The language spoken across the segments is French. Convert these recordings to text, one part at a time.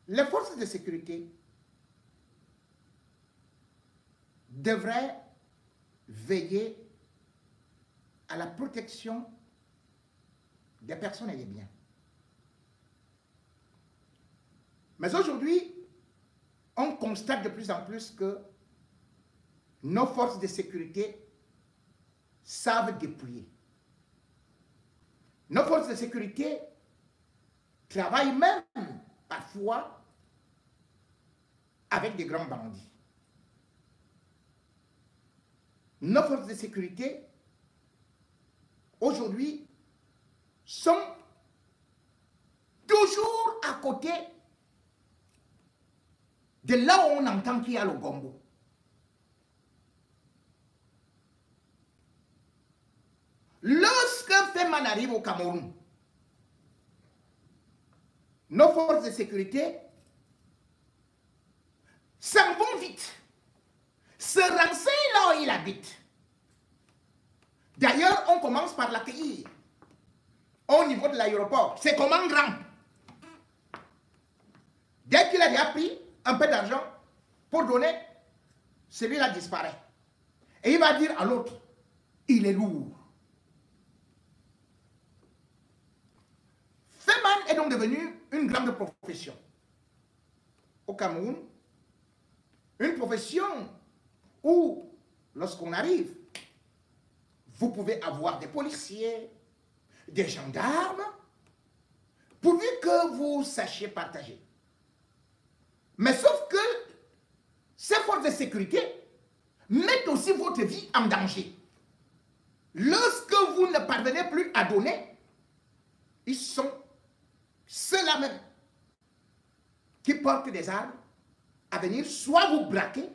Les forces de sécurité devraient veiller à la protection des personnes et des biens. Mais aujourd'hui, on constate de plus en plus que nos forces de sécurité savent dépouiller. Nos forces de sécurité travaillent même parfois avec des grands bandits. Nos forces de sécurité aujourd'hui sont toujours à côté de là où on entend qu'il y a le gombo. Lorsque Feman arrive au Cameroun, nos forces de sécurité s'en vont vite, se renseignent là où il habite. D'ailleurs, on commence par l'accueillir au niveau de l'aéroport. C'est comme un grand. Dès qu'il a déjà pris un peu d'argent pour donner, celui-là disparaît. Et il va dire à l'autre, il est lourd. Feman est donc devenu une grande profession au Cameroun. Une profession où, lorsqu'on arrive, vous pouvez avoir des policiers, des gendarmes, pourvu que vous sachiez partager. Mais sauf que ces forces de sécurité mettent aussi votre vie en danger. Lorsque vous ne parvenez plus à donner, ils sont ceux-là même qui portent des armes à venir soit vous braquer,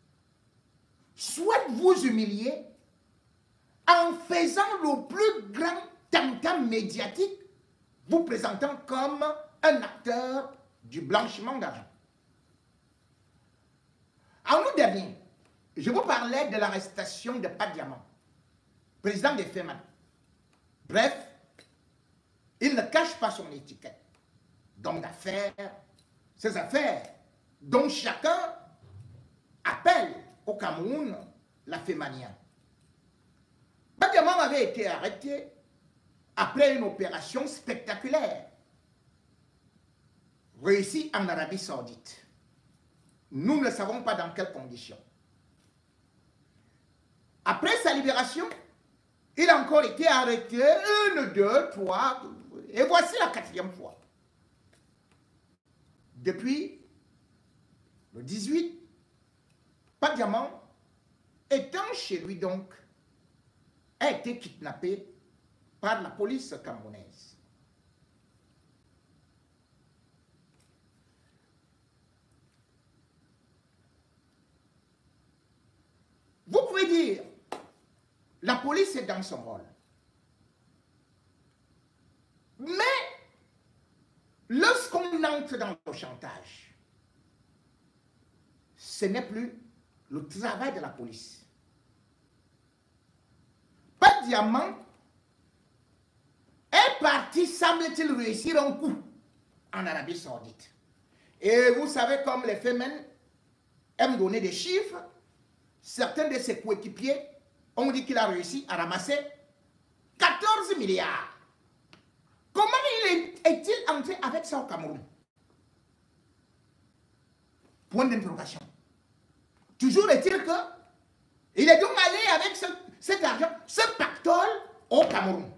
soit vous humilier en faisant le plus grand tam-tam médiatique, vous présentant comme un acteur du blanchiment d'argent. En août dernier, je vous parlais de l'arrestation de Pat Diamant, président des Feman. Bref, il ne cache pas son étiquette d'homme d'affaires, ses affaires dont chacun appelle au Cameroun la Femania. Pat Diamant avait été arrêté après une opération spectaculaire réussie en Arabie Saoudite. Nous ne savons pas dans quelles conditions. Après sa libération, il a encore été arrêté 1, 2, 3, et voici la 4e fois. Depuis le 18, Pat Diamant, étant chez lui donc, a été kidnappé par la police camerounaise. Vous pouvez dire, la police est dans son rôle. Mais, lorsqu'on entre dans le chantage, ce n'est plus le travail de la police. Pat Diamant est parti, semble-t-il, réussir un coup en Arabie Saoudite. Et vous savez, comme les Femen aiment donner des chiffres, certains de ses coéquipiers ont dit qu'il a réussi à ramasser 14 milliards. Comment est-il entré avec ça au Cameroun? Point d'interrogation. Toujours est-il que il est donc allé avec cet argent, ce pactole au Cameroun.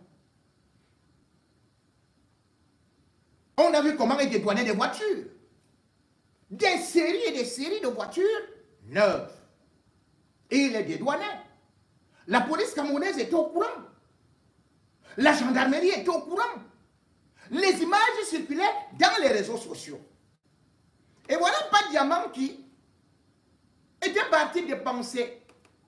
On a vu comment il dédouanait des voitures. Des séries et des séries de voitures neuves. Et il les dédouanait. La police camerounaise était au courant. La gendarmerie était au courant. Les images circulaient dans les réseaux sociaux. Et voilà Pat Diamant qui était parti dépenser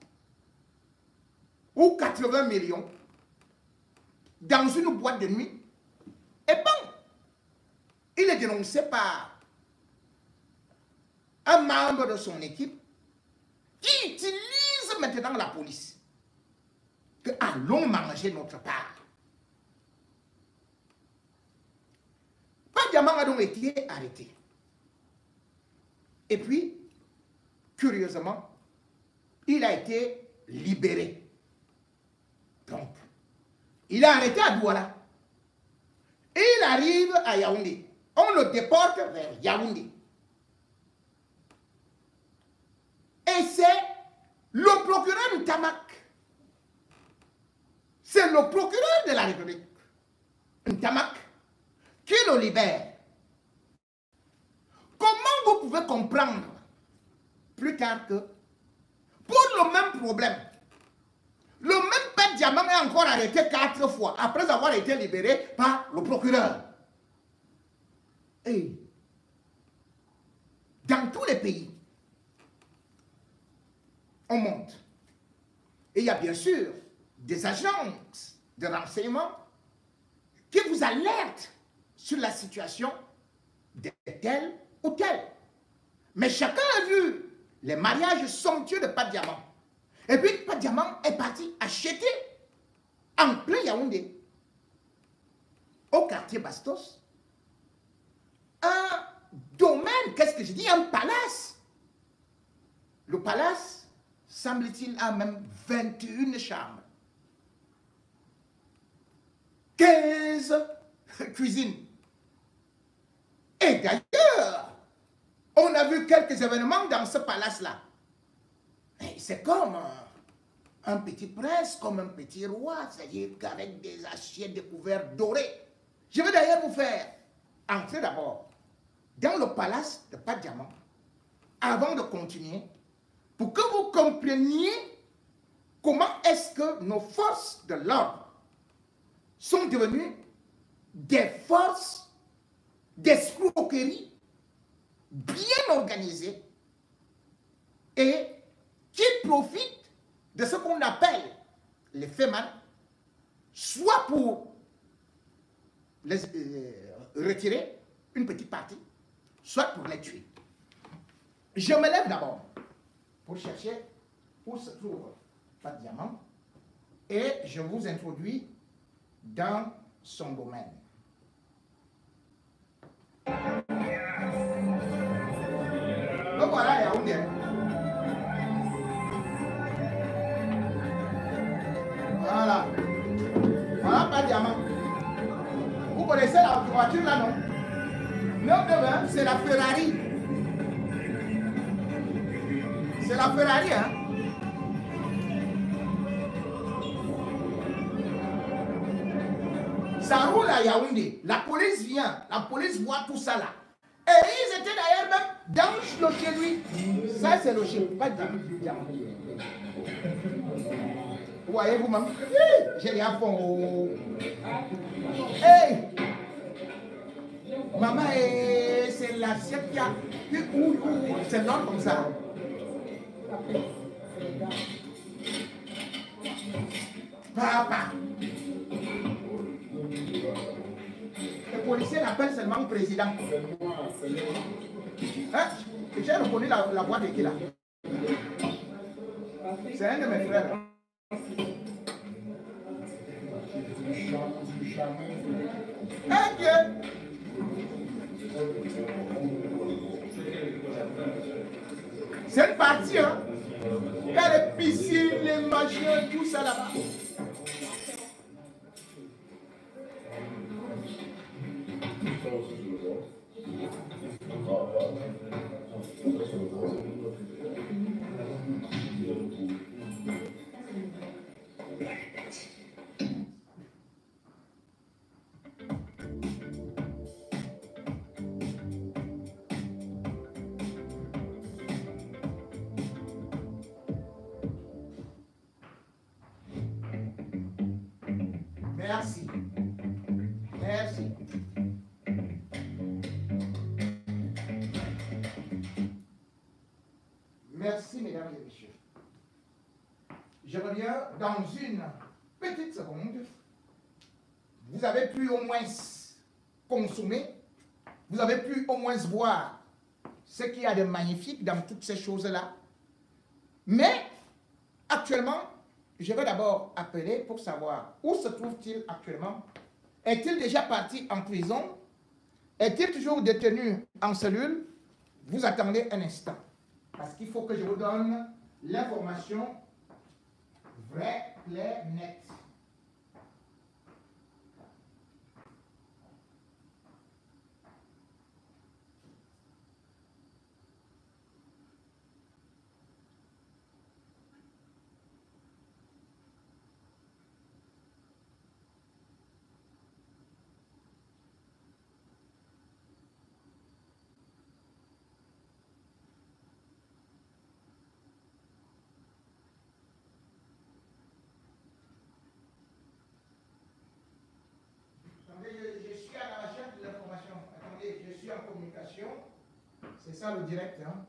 ou 80 millions dans une boîte de nuit. Et bon, il est dénoncé par un membre de son équipe qui utilise maintenant la police. Que allons manger notre part. Pat Diamant a donc été arrêté. Et puis, curieusement, il a été libéré. Donc, il est arrêté à Douala. Et il arrive à Yaoundé. On le déporte vers Yaoundé. Et c'est le procureur Ntamak. C'est le procureur de la République, Ntamak, qui le libère. Comment vous pouvez comprendre plus tard que pour le même problème, le même Pet Diamant est encore arrêté 4 fois après avoir été libéré par le procureur. Et dans tous les pays, on monte. Et il y a bien sûr des agences de renseignement qui vous alertent sur la situation de tel ou tel. Mais chacun a vu les mariages somptueux de Pat Diamant. Et puis Pat Diamant est parti acheter en plein Yaoundé, au quartier Bastos, un domaine, qu'est-ce que je dis, un palace. Le palace, semble-t-il, a même 21 chambres. 15 cuisines. Et d'ailleurs, on a vu quelques événements dans ce palace-là. C'est comme un petit prince, comme un petit roi, c'est-à-dire qu'avec des assiettes de couverts dorés. Je vais d'ailleurs vous faire entrer d'abord dans le palace de Pat Diamant, avant de continuer, pour que vous compreniez comment est-ce que nos forces de l'ordre sont devenues des forces d'escroquerie bien organisées et qui profitent de ce qu'on appelle les FEMAN, soit pour les retirer une petite partie, soit pour les tuer. Je me lève d'abord pour chercher où se trouve Pat Diamant et je vous introduis dans son domaine. Donc voilà Yaoundé. Voilà. Voilà Pat Diamant. Vous connaissez la voiture là, non? Non, c'est la Ferrari. C'est la Ferrari, hein? Ça roule à Yaoundé. La police vient. La police voit tout ça là. Et ils étaient d'ailleurs même dans le chez lui. Ça, c'est le chez pas de vous voyez vous-même? J'ai rien fait. Hey! Maman, c'est l'assiette qui a. C'est l'autre comme ça. Papa. Le policier l'appelle seulement le président. Hein? J'ai reconnu la voix de qui là? C'est un de mes frères. C'est une partie, hein? Il y a les piscines, les machins, tout ça là-bas. Merci. Merci. Merci, mesdames et messieurs. Je reviens dans une petite seconde. Vous avez pu au moins consommer, vous avez pu au moins voir ce qu'il y a de magnifique dans toutes ces choses-là. Mais, actuellement, je vais d'abord appeler pour savoir où se trouve-t-il actuellement. Est-il déjà parti en prison? Est-il toujours détenu en cellule? Vous attendez un instant. Parce qu'il faut que je vous donne l'information vraie, claire, nette. Je suis à la recherche de l'information. Attendez, je suis en communication. C'est ça le direct. Hein?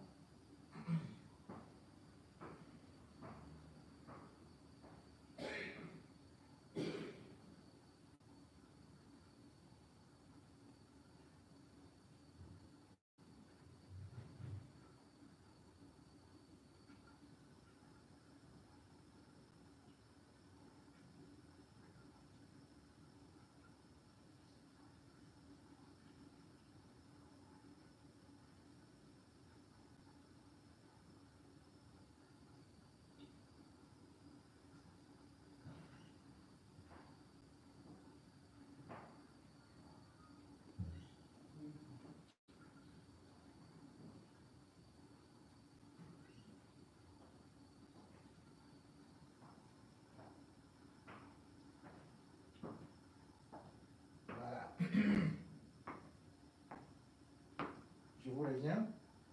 Je vous reviens.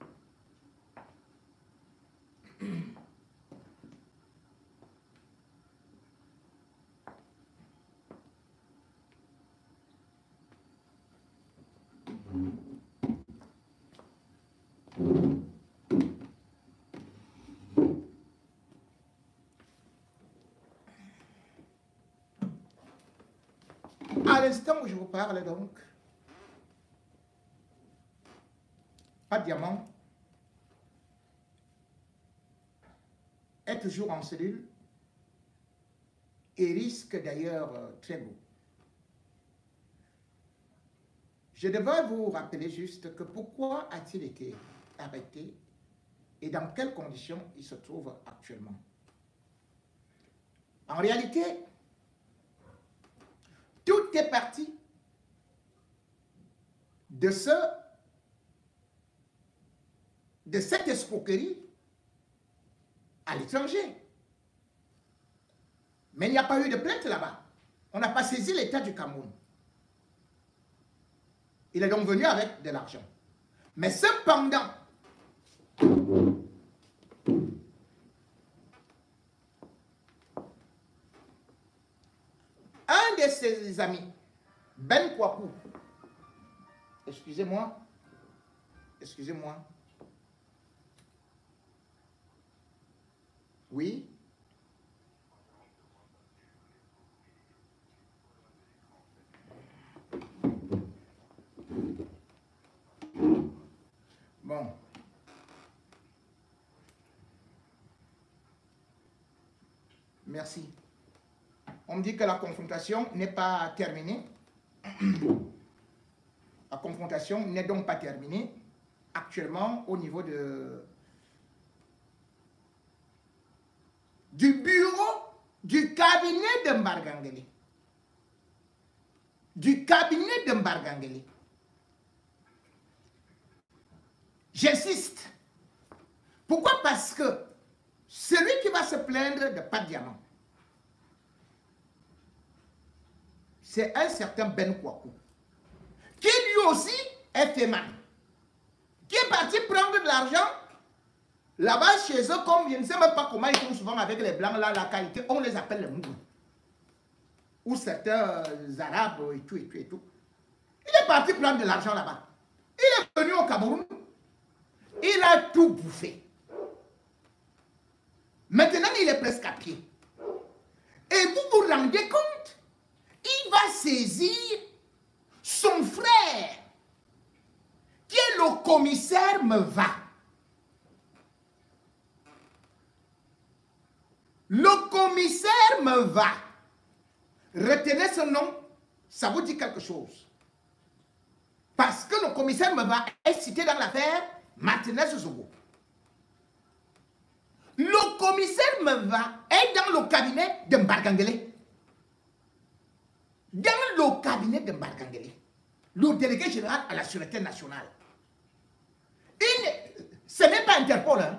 À l'instant où je vous parle donc, Pat Diamant est toujours en cellule et risque d'ailleurs très beau. Je devrais vous rappeler juste que pourquoi a-t-il été arrêté et dans quelles conditions il se trouve actuellement. En réalité, tout est parti de cette escroquerie à l'étranger. Mais il n'y a pas eu de plainte là-bas. On n'a pas saisi l'État du Cameroun. Il est donc venu avec de l'argent. Mais cependant, un de ses amis, Ben Kwaku, excusez-moi, oui, bon, merci. On me dit que la confrontation n'est pas terminée. La confrontation n'est donc pas terminée actuellement au niveau du bureau du cabinet de Mbargangele. Du cabinet de Mbargangele. J'insiste. Pourquoi? Parce que celui qui va se plaindre de Pat Diamant, c'est un certain Ben Kwaku, qui lui aussi est féman, qui est parti prendre de l'argent là-bas chez eux, comme je ne sais même pas comment ils font souvent avec les blancs, là, la qualité, on les appelle les mougous, ou certains arabes et tout, et tout, et tout. Il est parti prendre de l'argent là-bas. Il est venu au Cameroun, il a tout bouffé. Maintenant, il est presque à pied. Et vous vous rendez compte? Il va saisir son frère, qui est le commissaire Meva. Le commissaire Meva. Retenez ce nom, ça vous dit quelque chose. Parce que le commissaire Meva est cité dans l'affaire Martinez Zogo. Le commissaire Meva est dans le cabinet de Mbargangele. Dans le cabinet de Mbargangele, le délégué général à la sûreté nationale. Ce n'est pas Interpol. Hein?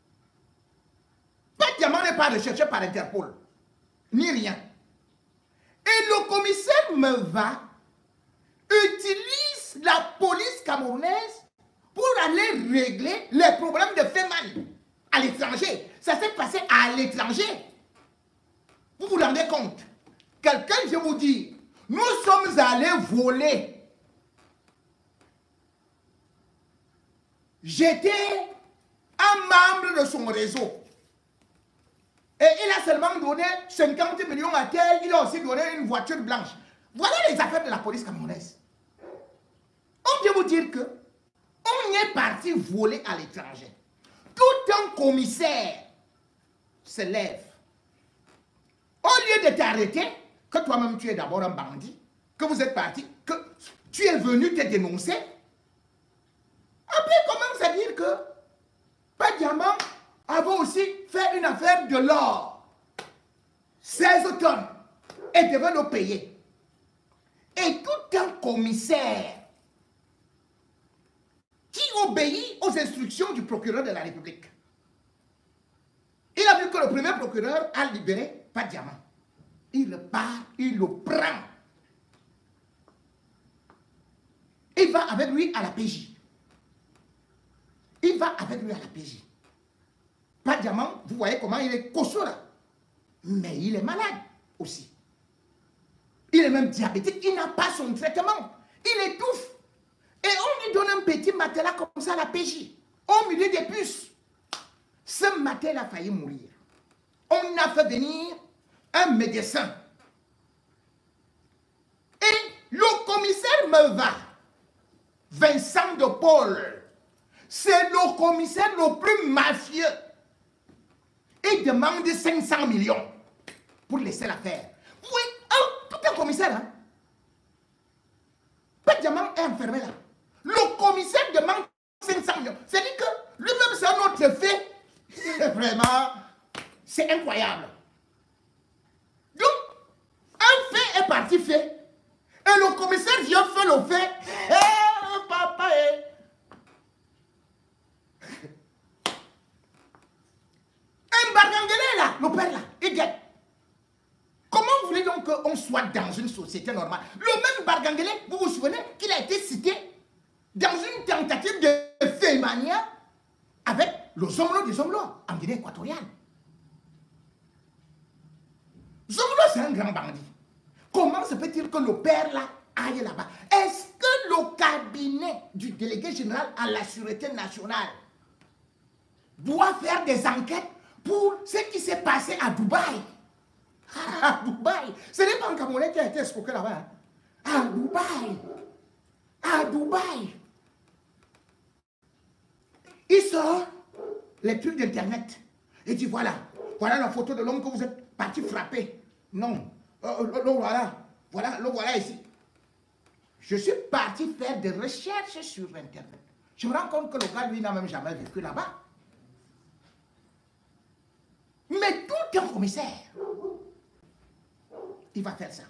Pas Diamant n'est pas recherché par Interpol. Ni rien. Et le commissaire Meva utilise la police camerounaise pour aller régler les problèmes de Feman à l'étranger. Ça s'est passé à l'étranger. Vous vous rendez compte? Quelqu'un, je vous dis, nous sommes allés voler. J'étais un membre de son réseau. Et il a seulement donné 50 millions à tel, il a aussi donné une voiture blanche. Voilà les affaires de la police camerounaise. On vient vous dire que on est parti voler à l'étranger. Tout un commissaire se lève. Au lieu de t'arrêter, que toi-même tu es d'abord un bandit, que vous êtes parti, que tu es venu te dénoncer, après commence à dire que Pas Diamant avait aussi fait une affaire de l'or. 16 tonnes. Et devait le payer. Et tout un commissaire qui obéit aux instructions du procureur de la République. Il a vu que le premier procureur a libéré Pas Diamant. Il part, il le prend. Il va avec lui à la PJ. Il va avec lui à la PJ. Pas Diamant, vous voyez comment il est costaud là. Mais il est malade aussi. Il est même diabétique, il n'a pas son traitement. Il étouffe. Et on lui donne un petit matelas comme ça à la PJ. Au milieu des puces. Ce matelas a failli mourir. On a fait venir un médecin. Et le commissaire Meva, Vincent de Paul, c'est le commissaire le plus mafieux. Il demande 500 millions pour laisser l'affaire. Oui, tout un commissaire. Hein? Pas de Diamant est enfermé là. Le commissaire demande 500 millions. C'est-à-dire que lui-même, c'est un autre fait. Vraiment, c'est incroyable. Donc, un fait est parti fait. Et le commissaire vient faire le fait. Eh, papa, eh. Un Mbargangele là, le père là, il gagne. Comment vous voulez donc qu'on soit dans une société normale? Le même Mbargangele, vous vous souvenez qu'il a été cité dans une tentative de fémania avec le Zomlo du Zomlo en Guinée équatoriale. Zomlo, c'est un grand bandit. Comment se peut-il que le père là aille là-bas? Est-ce que le cabinet du délégué général à la sûreté nationale doit faire des enquêtes pour ce qui s'est passé à Dubaï? À Dubaï. Ce n'est pas un Camerounais qui a été escroqué là-bas. Hein? À Dubaï. À Dubaï. Il sort les trucs d'internet. Il dit voilà, voilà la photo de l'homme que vous êtes parti frapper. Non. Le voilà. Voilà, le voilà ici. Je suis parti faire des recherches sur internet. Je me rends compte que le gars, lui, n'a même jamais vécu là-bas. Mais tout un commissaire, il va faire ça.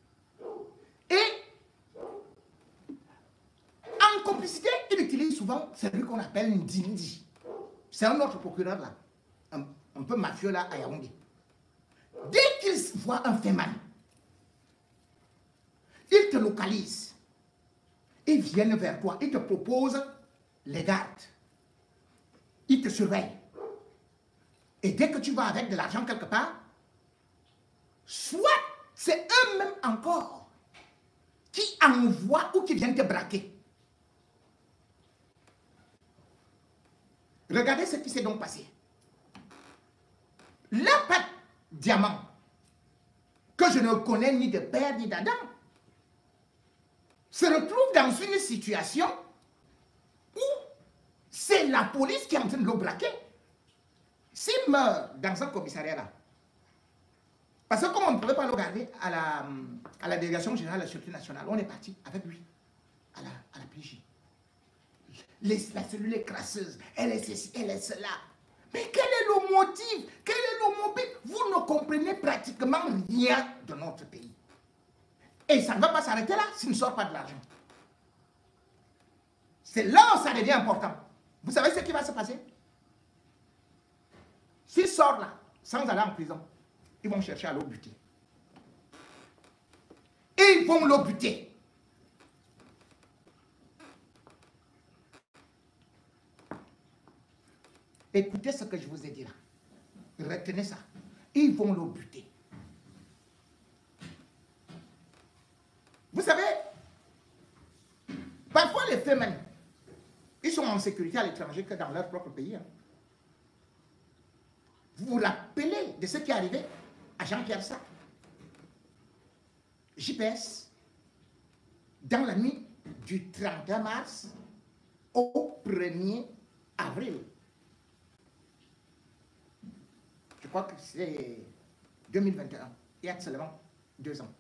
Et en complicité, il utilise souvent celui qu'on appelle Ndindi. C'est un autre procureur là, un peu mafieux là à Yaoundé. Dès qu'il voit un féman, il te localise. Ils viennent vers toi, ils te proposent les gardes. Ils te surveillent. Et dès que tu vas avec de l'argent quelque part, soit c'est eux-mêmes encore qui envoient ou qui viennent te braquer. Regardez ce qui s'est donc passé. La Pas Diamant, que je ne connais ni de père ni d'Adam, se retrouve dans une situation où c'est la police qui est en train de le braquer. S'il meurt dans un commissariat là, parce que comme on ne pouvait pas le garder à la délégation générale de la Sûreté nationale, on est parti avec lui à la PJ. la cellule est crasseuse, elle est ceci, elle est cela. Mais quel est le motif? Quel est le mobile? Vous ne comprenez pratiquement rien de notre pays. Et ça ne va pas s'arrêter là s'il ne sort pas de l'argent. C'est là où ça devient important. Vous savez ce qui va se passer? S'il sort là, sans aller en prison, ils vont chercher à le buter. Ils vont le buter. Écoutez ce que je vous ai dit là. Retenez ça. Ils vont le buter. Vous savez, parfois les femmes, ils sont en sécurité à l'étranger que dans leur propre pays. Hein. Vous vous rappelez de ce qui est arrivé à Jean-Pierre Sarr? JPS, dans la nuit du 31 mars au 1er avril. Je crois que c'est 2021, il y a seulement 2 ans.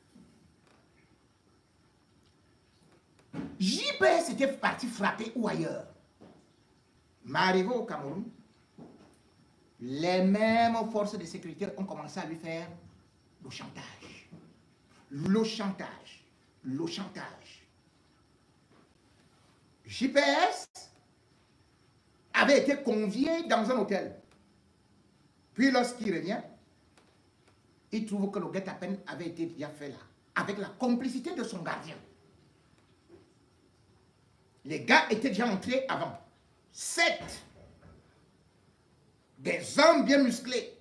JPS était parti frapper ou ailleurs. Mais arrivé au Cameroun, les mêmes forces de sécurité ont commencé à lui faire le chantage. Le chantage. Le chantage. JPS avait été convié dans un hôtel. Puis lorsqu'il revient, il trouve que le guet-apens avait été déjà fait là, avec la complicité de son gardien. Les gars étaient déjà entrés avant. 7. Des hommes bien musclés,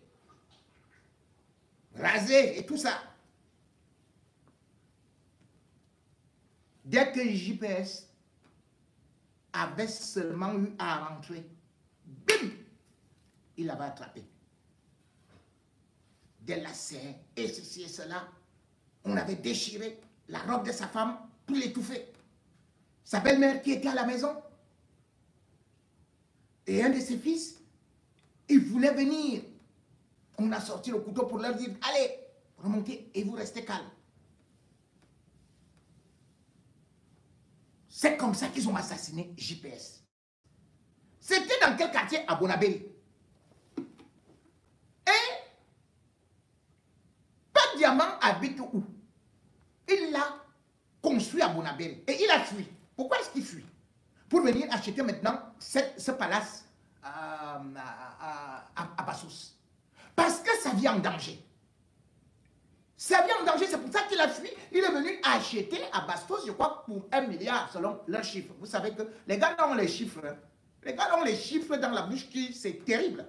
rasés et tout ça. Dès que JPS avait seulement eu à rentrer, bim, il l'avait attrapé. Des lacets et ceci et cela. On avait déchiré la robe de sa femme pour l'étouffer. Sa belle-mère qui était à la maison. Et un de ses fils, il voulait venir. On a sorti le couteau pour leur dire, allez, remontez et vous restez calme. C'est comme ça qu'ils ont assassiné JPS. C'était dans quel quartier? À Bonabéry. Et Pape Diamant habite où? Il l'a construit à Bonabéry. Et il a fui. Pourquoi est-ce qu'il fuit? Pour venir acheter maintenant ce palace à Bassos. Parce que ça vient en danger. Ça vient en danger, c'est pour ça qu'il a fui. Il est venu acheter à Bastos, je crois, pour 1 milliard selon leurs chiffres. Vous savez que les gars ont les chiffres. Hein. Les gars ont les chiffres dans la bouche qui, c'est terrible.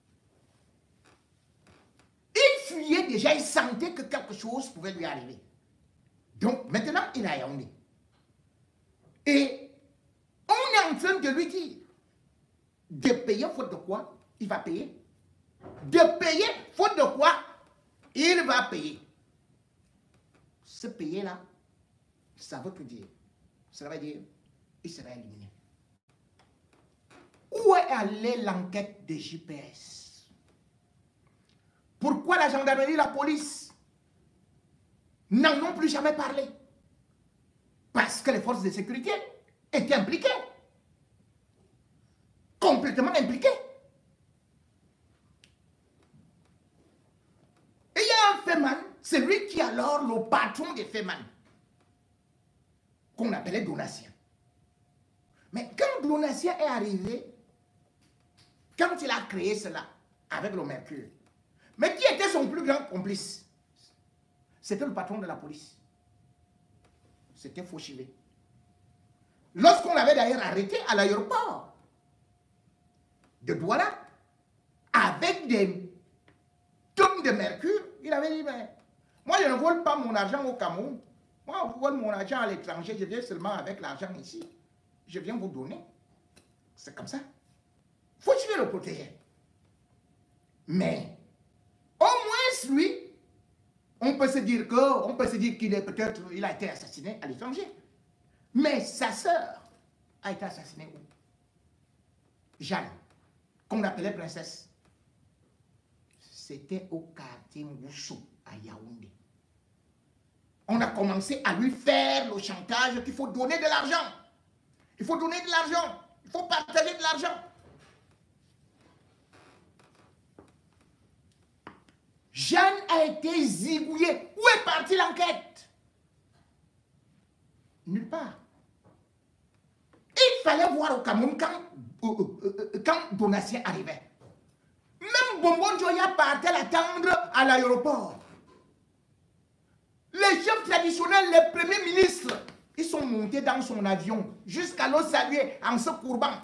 Il fuyait déjà, il sentait que quelque chose pouvait lui arriver. Donc maintenant, il a Yaoundé. Et on est en train de lui dire de payer faute de quoi il va payer. De payer faute de quoi il va payer. Ce payer-là, ça veut tout dire. Ça veut dire il sera éliminé. Où est allée l'enquête de JPS? Pourquoi la gendarmerie, la police n'en ont plus jamais parlé? Parce que les forces de sécurité étaient impliquées. Complètement impliquées. Et il y a un Feman, c'est lui qui est alors le patron des Feman, qu'on appelait Donatien. Mais quand Donatien est arrivé, quand il a créé cela avec le Mercure, mais qui était son plus grand complice? C'était le patron de la police. C'était Fauchivé. Lorsqu'on l'avait d'ailleurs arrêté à l'aéroport de Douala, avec des tonnes de mercure, il avait dit, mais moi je ne vole pas mon argent au Cameroun. Moi je vole mon argent à l'étranger, je viens seulement avec l'argent ici. Je viens vous donner. C'est comme ça. Fauchivé le protéger. Mais, au moins lui, on peut se dire qu'il est peut-être, il a été assassiné à l'étranger. Mais sa sœur a été assassinée où? Jeanne, qu'on appelait princesse. C'était au quartier Moussou, à Yaoundé. On a commencé à lui faire le chantage qu'il faut donner de l'argent. Il faut donner de l'argent. Il faut partager de l'argent. Jeanne a été zigouillée. Où est partie l'enquête? Nulle part. Il fallait voir au Cameroun quand Donatien arrivait. Même Bonbon Joya partait l'attendre à l'aéroport. Les chefs traditionnels, les premiers ministres, ils sont montés dans son avion jusqu'à le saluer en se courbant.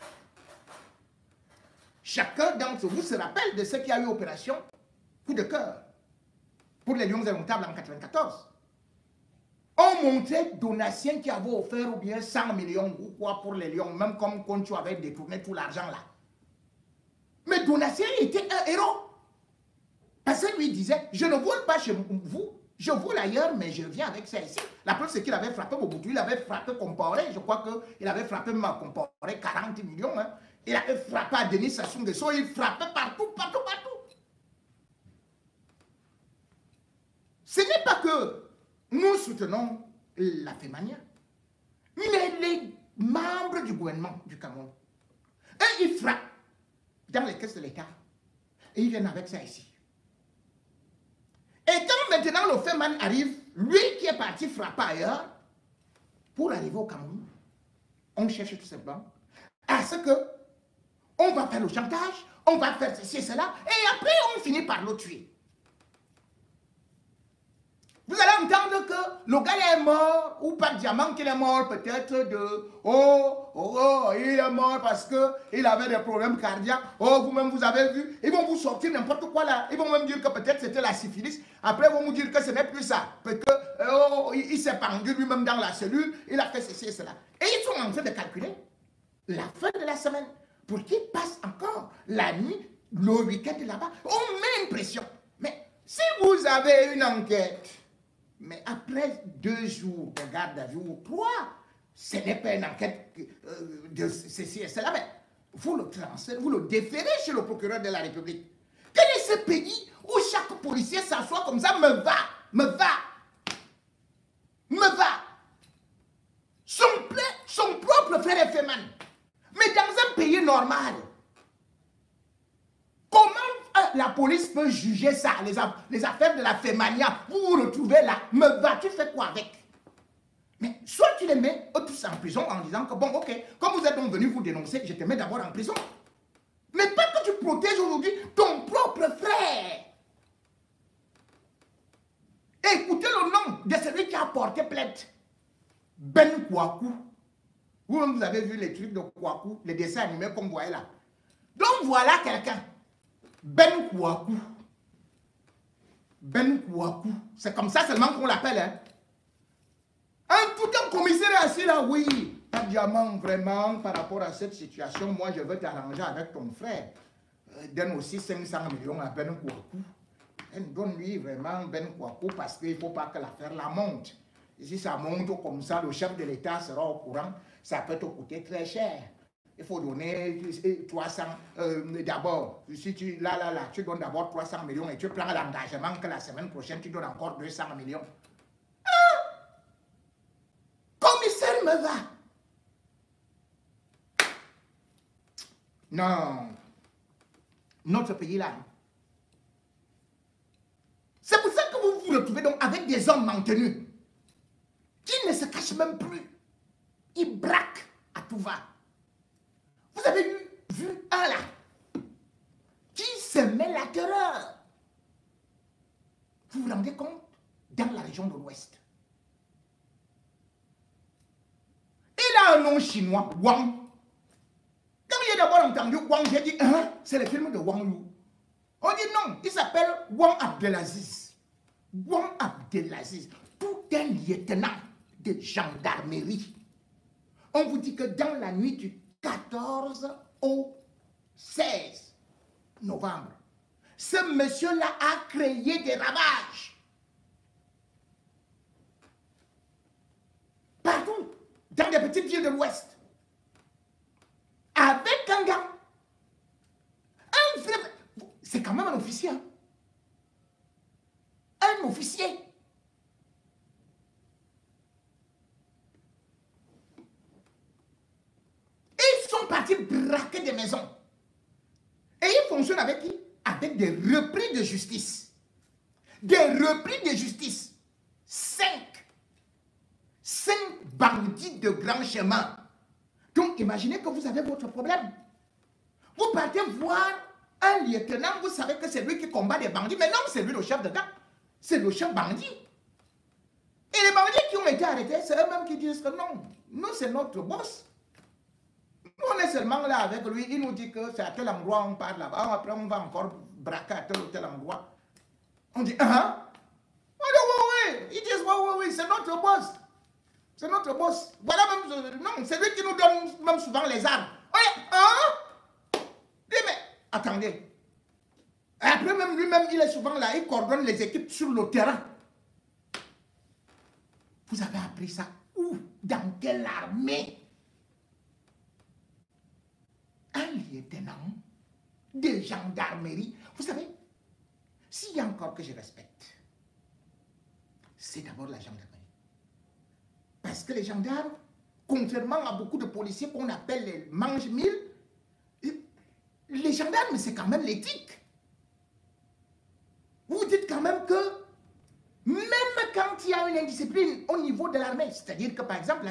Chacun d'entre vous se rappelle de ce qui a eu opération coup de cœur pour les Lions indomptables en 1994. On montrait Donatien qui avait offert ou bien 100 millions ou quoi pour les Lions, même comme Concho avait détourné tout l'argent là. Mais Donatien était un héros. Parce qu'il lui disait, je ne vole pas chez vous, je vole ailleurs, mais je viens avec ça ici. La preuve, c'est qu'il avait frappé Mobutu, il avait frappé Compaoré, je crois qu'il avait frappé Compaoré 40 millions. Hein. Il avait frappé à Denis Sassou Nguesso, il frappait partout, partout, partout. Ce n'est pas que nous soutenons la Femania, mais les membres du gouvernement du Cameroun, eux, ils frappent dans les caisses de l'État et ils viennent avec ça ici. Et quand maintenant le Feman arrive, lui qui est parti frapper ailleurs, pour arriver au Cameroun, on cherche tout simplement à ce que on va faire le chantage, on va faire ceci et cela, et après on finit par le tuer. Vous allez entendre que le gars est mort, ou pas de diamant qu'il est mort, peut-être de il est mort parce qu'il avait des problèmes cardiaques. Oh, vous-même vous avez vu, ils vont vous sortir n'importe quoi là. Ils vont même dire que peut-être c'était la syphilis. Après, ils vont vous dire que ce n'est plus ça. Parce que il s'est pendu lui-même dans la cellule, il a fait ceci et cela. Et ils sont en train de calculer la fin de la semaine pour qu'ils passent encore la nuit, le week-end là-bas. On met une pression. Mais si vous avez une enquête, mais après 2 jours de garde à vue ou 3, ce n'est pas une enquête de ceci et cela, mais vous le transférez, vous le déférez chez le procureur de la République. Quel est ce pays où chaque policier s'assoit comme ça, me va. Son propre frère est Feman. Mais dans un pays normal, comment la police peut juger ça, les affaires de la Femania, vous vous retrouvez là, me va, tu fais quoi avec? Mais soit tu les mets tous en prison en disant que bon, ok, comme vous êtes donc venu vous dénoncer, je te mets d'abord en prison. Mais pas que tu protèges aujourd'hui ton propre frère. Écoutez le nom de celui qui a porté plainte. Ben Kouakou. Vous avez vu les trucs de Kouakou, les dessins animés comme vous voyez là. Donc voilà quelqu'un. Ben Kouakou. Ben Kouakou. C'est comme ça seulement qu'on l'appelle. Hein. Tout un commissaire assis là, oui. Pas de diamant, vraiment, par rapport à cette situation, moi je veux t'arranger avec ton frère. Donne aussi 500 millions à Ben Kouakou. Donne-lui vraiment Ben Kouakou parce qu'il ne faut pas que l'affaire la monte. Et si ça monte comme ça, le chef de l'État sera au courant, ça peut te coûter très cher. Il faut donner 300 d'abord. Si tu, tu donnes d'abord 300 millions et tu prends l'engagement que la semaine prochaine, tu donnes encore 200 millions. Ah! Commissaire me va. Non. Notre pays là. C'est pour ça que vous vous retrouvez donc avec des hommes maintenus qui ne se cachent même plus. Ils braquent à tout va. Vous avez vu un là qui se met la terreur. Vous vous rendez compte? Dans la région de l'Ouest. Il a un nom chinois, Wang. Quand j'ai d'abord entendu Wang, j'ai dit, hein, c'est le film de Wang Yu. On dit non, il s'appelle Wang Abdelaziz. Wang Abdelaziz, tout un lieutenant de gendarmerie. On vous dit que dans la nuit du 14 au 16 novembre, ce monsieur-là a créé des ravages. Partout, dans des petites villes de l'Ouest. Avec un gars. Un vrai... C'est quand même un officier. Hein? Un officier. partir braquer des maisons. Et ils fonctionnent avec qui? Avec des repris de justice. Des repris de justice. 5 bandits de grand chemin. Donc, imaginez que vous avez votre problème. Vous partez voir un lieutenant, vous savez que c'est lui qui combat des bandits, mais non, c'est lui le chef de gang. C'est le chef bandit. Et les bandits qui ont été arrêtés, c'est eux-mêmes qui disent que non, nous, c'est notre boss. Nous, on est seulement là avec lui. Il nous dit que c'est à tel endroit, on part là-bas. Après, on va encore braquer à tel ou tel endroit. On dit, ah, oui. Ils disent, oui, c'est notre boss. C'est notre boss. Voilà même, non, c'est lui qui nous donne même souvent les armes. Oui, hein? Dis, mais, attendez. Et après, même lui-même, il est souvent là, il coordonne les équipes sur le terrain. Vous avez appris ça où? Dans quelle armée? Un lieutenant de gendarmerie. Vous savez, s'il y a encore que je respecte, c'est d'abord la gendarmerie. Parce que les gendarmes, contrairement à beaucoup de policiers qu'on appelle les mange-mille, les gendarmes, c'est quand même l'éthique. Vous dites quand même que même quand il y a une indiscipline au niveau de l'armée, c'est-à-dire que par exemple,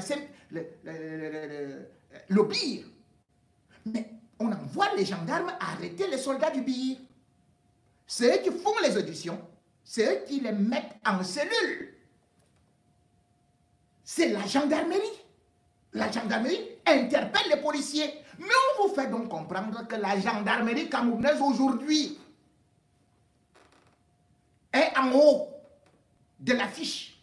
le BIR, mais on envoie les gendarmes arrêter les soldats du BIR. C'est eux qui font les auditions, c'est eux qui les mettent en cellule. C'est la gendarmerie. La gendarmerie interpelle les policiers. Mais on vous fait donc comprendre que la gendarmerie camerounaise aujourd'hui est en haut de l'affiche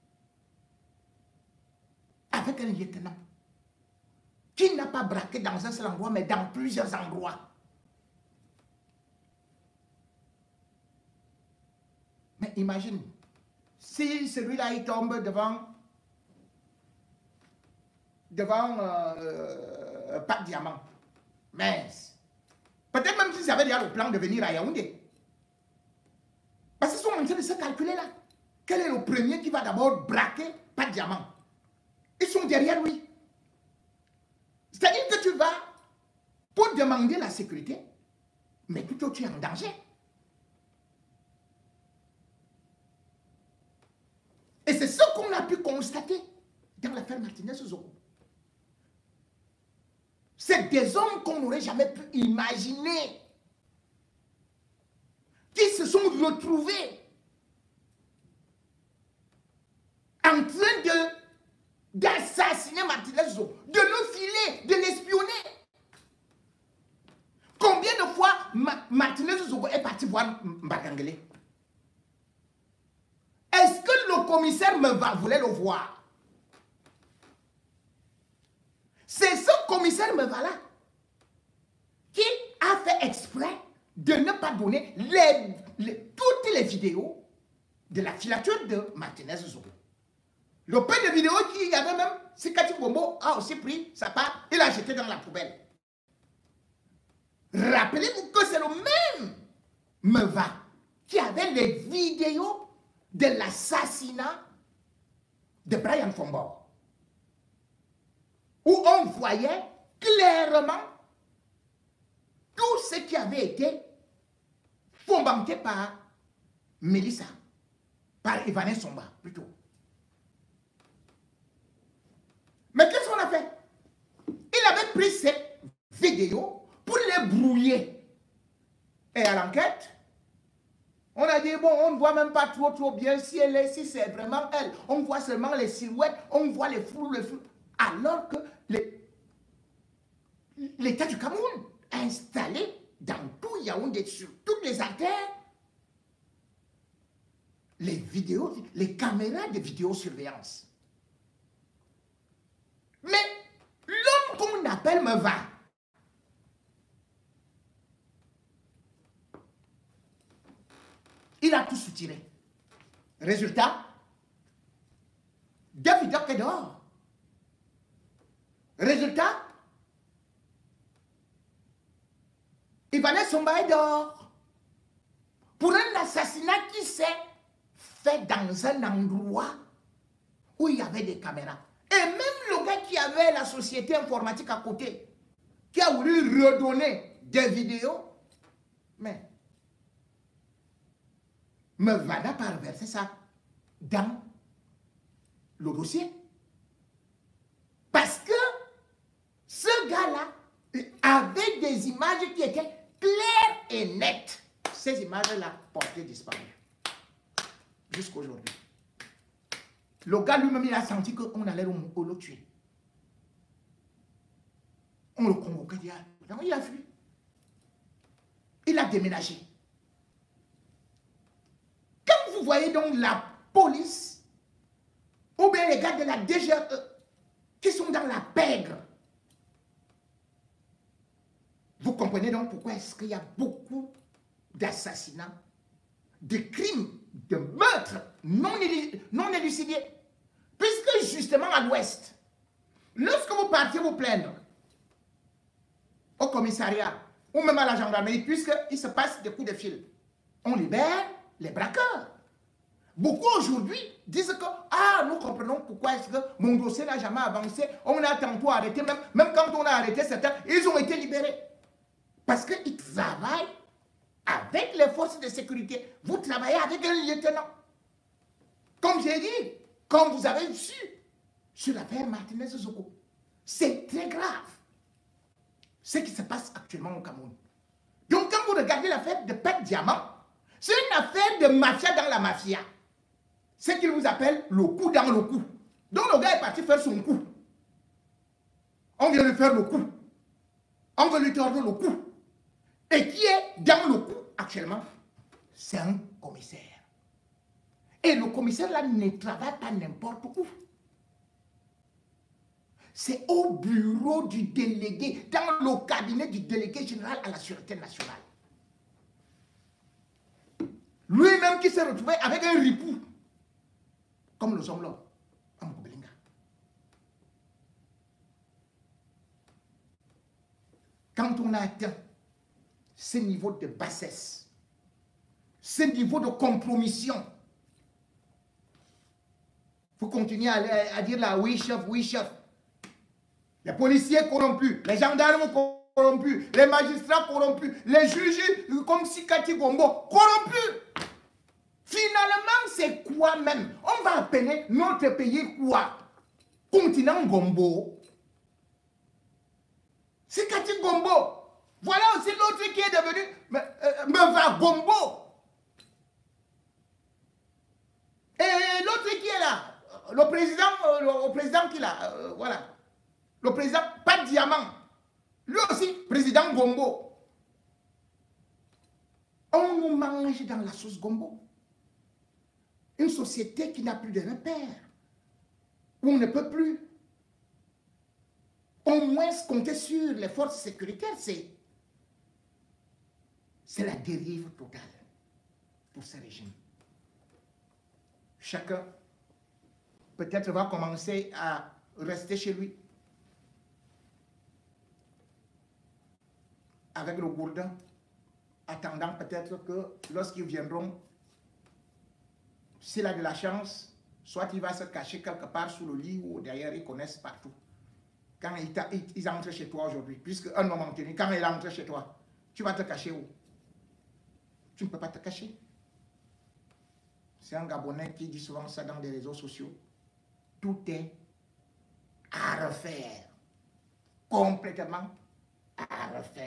avec un lieutenant qui n'a pas braqué dans un seul endroit, mais dans plusieurs endroits. Mais imagine, si celui-là il tombe devant pas de diamant, mais peut-être même s'ils avaient déjà le plan de venir à Yaoundé. Parce qu'ils sont en train de se calculer là. Quel est le premier qui va d'abord braquer pas de diamant? Ils sont derrière lui. C'est-à-dire que tu vas pour demander la sécurité, mais plutôt tu es en danger. Et c'est ce qu'on a pu constater dans l'affaire Martinez-Zogo. C'est des hommes qu'on n'aurait jamais pu imaginer qui se sont retrouvés en train d'assassiner Martinez-Zogo, de le filer, de l'espionner. Combien de fois Martinez-Zogo est parti voir Mbakangele? Est-ce que le commissaire Meva voulait le voir? C'est ce commissaire Meva-là qui a fait exprès de ne pas donner toutes les vidéos de la filature de Martinez-Zogo. Le peu de vidéos qu'il y avait même, Sikati Bombo a aussi pris sa part, il l'a jeté dans la poubelle. Rappelez-vous que c'est le même Meva qui avait les vidéos de l'assassinat de Brian Fombor, où on voyait clairement tout ce qui avait été fomenté par Mélissa, par Ivanet Somba plutôt. Mais qu'est-ce qu'on a fait? Il avait pris ces vidéos pour les brouiller. Et à l'enquête, on a dit, bon, on ne voit même pas trop bien si c'est vraiment elle. On voit seulement les silhouettes, on voit les flous. Alors que l'État du Cameroun a installé dans tout Yaoundé, sur toutes les artères, les vidéos, les caméras de vidéosurveillance. Mais l'homme qu'on appelle Meva, il a tout soutiré. Résultat, David Doc est dehors. Résultat, Ivanet Somba est dehors. Pour un assassinat qui s'est fait dans un endroit où il y avait des caméras. Et même le gars qui avait la société informatique à côté, qui a voulu redonner des vidéos, mais Mevada n'a pas reversé ça dans le dossier. Parce que ce gars-là avait des images qui étaient claires et nettes. Ces images-là portaient disparu. Jusqu'à aujourd'hui. Le gars lui-même, il a senti qu'on allait le tuer. On le convoquait, il a fui. Il a déménagé. Quand vous voyez donc la police, ou bien les gars de la DGE, qui sont dans la pègre, vous comprenez donc pourquoi est-ce qu'il y a beaucoup d'assassinats, de crimes, de meurtres non élucidés. Puisque justement à l'ouest, lorsque vous partiez vous plaindre au commissariat ou même à la gendarmerie, puisqu'il se passe des coups de fil, on libère les braqueurs. Beaucoup aujourd'hui disent que nous comprenons pourquoi est-ce que mon dossier n'a jamais avancé, on a tantôt arrêté, même quand on a arrêté certains, ils ont été libérés. Parce qu'ils travaillent avec les forces de sécurité. Vous travaillez avec un lieutenant. Comme j'ai dit, comme vous avez su sur l'affaire Martinez Zoko, c'est très grave ce qui se passe actuellement au Cameroun. Donc quand vous regardez l'affaire de Pet Diamant, c'est une affaire de mafia dans la mafia. Ce qu'il vous appelle le coup dans le coup. Donc le gars est parti faire son coup. On vient lui faire le coup. On veut lui tordre le coup. Et qui est dans le coup actuellement, c'est un commissaire. Et le commissaire là ne travaille pas n'importe où. C'est au bureau du délégué, dans le cabinet du délégué général à la Sûreté nationale. Lui-même qui s'est retrouvé avec un ripou, comme nous sommes là, en Mobelinga. Quand on a atteint ce niveau de bassesse, ce niveau de compromission, vous continuez à dire là, oui chef, oui chef. Les policiers corrompus, les gendarmes corrompus, les magistrats corrompus, les juges comme Sikati Gombo corrompus. Finalement, c'est quoi même? On va appeler notre pays quoi? Continent Gombo. Sikati Gombo. Voilà aussi l'autre qui est devenu Meva Gombo. Et l'autre qui est là, le président qui est là, voilà. Le président, pas de diamant. Lui aussi, président Gombo. On nous mange dans la sauce Gombo. Une société qui n'a plus de repères. Où on ne peut plus. Au moins compter sur les forces sécuritaires, c'est la dérive totale pour ce régime. Chacun peut-être va commencer à rester chez lui. Avec le gourdin, attendant peut-être que lorsqu'ils viendront, s'il a de la chance, soit il va se cacher quelque part sous le lit ou derrière, ils connaissent partout. Quand ils entrent chez toi aujourd'hui, puisque un homme en tenue, quand il entre chez toi, tu vas te cacher où? Tu ne peux pas te cacher. C'est un Gabonais qui dit souvent ça dans des réseaux sociaux. Tout est à refaire. Complètement à refaire.